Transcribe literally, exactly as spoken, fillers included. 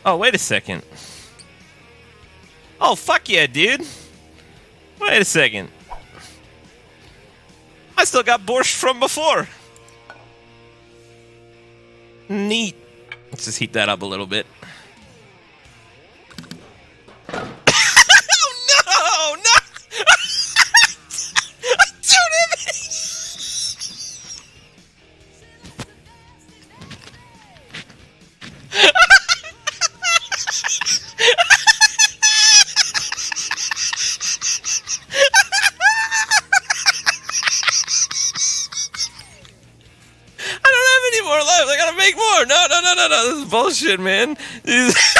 Oh, wait a second. Oh, fuck yeah, dude. Wait a second. I still got borscht from before. Neat. Let's just heat that up a little bit. Oh, no! No! Don't hit me! I don't have any more left. I gotta make more. No, no, no, no, no. This is bullshit, man.